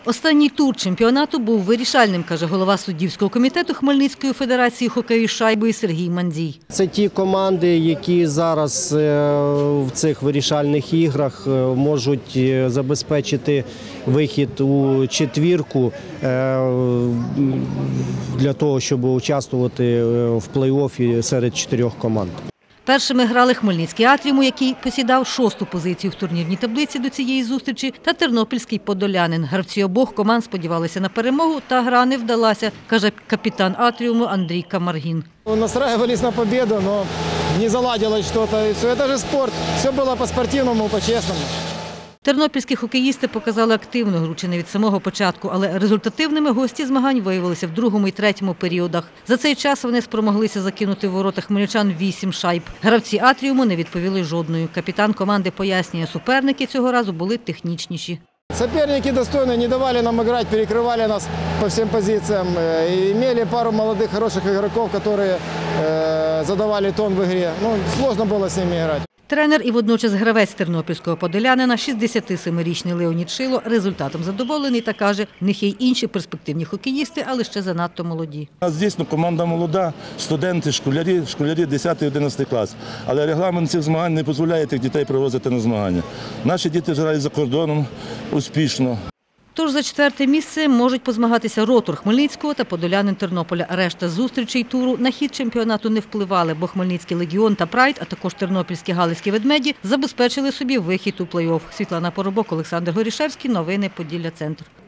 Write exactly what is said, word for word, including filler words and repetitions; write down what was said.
Останній тур чемпіонату був вирішальним, каже голова суддівського комітету Хмельницької федерації хокею з шайбою Сергій Мандзій. Це ті команди, які зараз в цих вирішальних іграх можуть забезпечити вихід у четвірку для того, щоб участвувати в плей-оффі серед чотирьох команд. Першими грали Хмельницький «Атріум», який посідав шосту позицію в турнірній таблиці до цієї зустрічі, та тернопільський «Подолянин». Гравці обох команд сподівалися на перемогу, та гра не вдалася, каже капітан «Атріуму» Андрій Камаргін. Настраивались на победу, но не заладилось что-то. Это же спорт. Все было по-спортивному, по-честному. Тернопільські хокеїсти показали активну гру чи не від самого початку, але результативними гості змагань виявилися в другому і третьому періодах. За цей час вони спромоглися закинути в ворота хмельничан вісім шайб. Гравці «Атріуму» не відповіли жодною. Капітан команди пояснює, суперники цього разу були технічніші. Соперники достойно не давали нам играть, перекрывали нас по всем позициям. И имели пару молодых, хороших игроков, которые э, задавали тон в игре. Ну, сложно было с ними играть. Тренер і водночас гравець тернопільського «Подолянина», шістдесятисемирічний Леонід Шило, результатом задоволений та каже, в них є й інші перспективні хокеїсти, але ще занадто молоді. У нас дійсно команда молода, студенти, школярі, школярі десятий-одинадцятий клас. Але регламент цих змагань не дозволяє тих дітей привозити на змагання. Наші діти грають за кордоном успішно. Тож за четверте місце можуть позмагатися «Ротор» Хмельницького та «Подолянин» Тернополя. Решта зустрічей туру на хід чемпіонату не впливали, бо Хмельницький «Легіон» та «Прайд», а також тернопільські «Галицькі ведмеді» забезпечили собі вихід у плей-офф. Світлана Поробок, Олександр Горішевський. Новини Поділля Центр.